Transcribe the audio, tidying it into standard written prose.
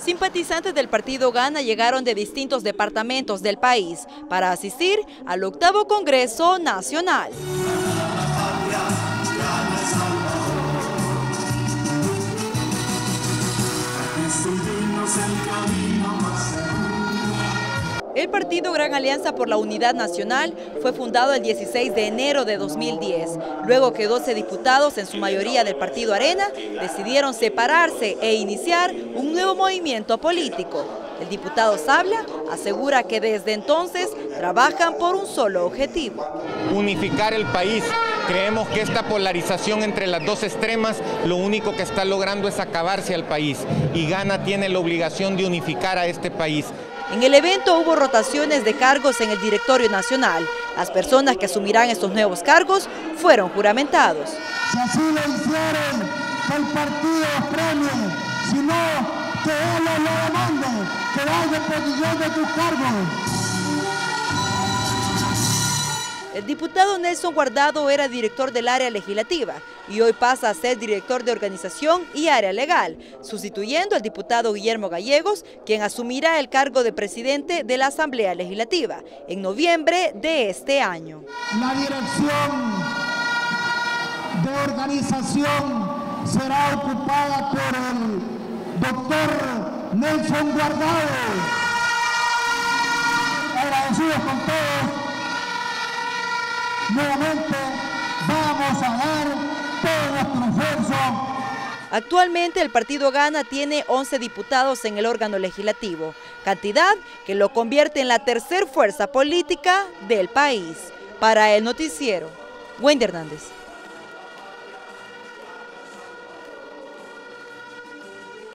Simpatizantes del partido Gana llegaron de distintos departamentos del país para asistir al 8º Congreso Nacional. El partido Gran Alianza por la Unidad Nacional fue fundado el 16 de enero de 2010, luego que 12 diputados, en su mayoría del partido Arena, decidieron separarse e iniciar un nuevo movimiento político. El diputado Sabla asegura que desde entonces trabajan por un solo objetivo: unificar el país. Creemos que esta polarización entre las dos extremas lo único que está logrando es acabarse al país, y Gana tiene la obligación de unificar a este país. En el evento hubo rotaciones de cargos en el directorio nacional. Las personas que asumirán estos nuevos cargos fueron juramentados. Si así lo hicieron, que el partido premie, si no, que ellos lo demanden, que vaya en posición de tus cargos. El diputado Nelson Guardado era director del área legislativa y hoy pasa a ser director de organización y área legal, sustituyendo al diputado Guillermo Gallegos, quien asumirá el cargo de presidente de la Asamblea Legislativa en noviembre de este año. La dirección de organización será ocupada por el doctor Nelson Guardado. Agradecidos con todos. Nuevamente vamos a dar todo nuestro esfuerzo. Actualmente el partido Gana tiene 11 diputados en el órgano legislativo, cantidad que lo convierte en la tercera fuerza política del país. Para el noticiero, Wendy Hernández.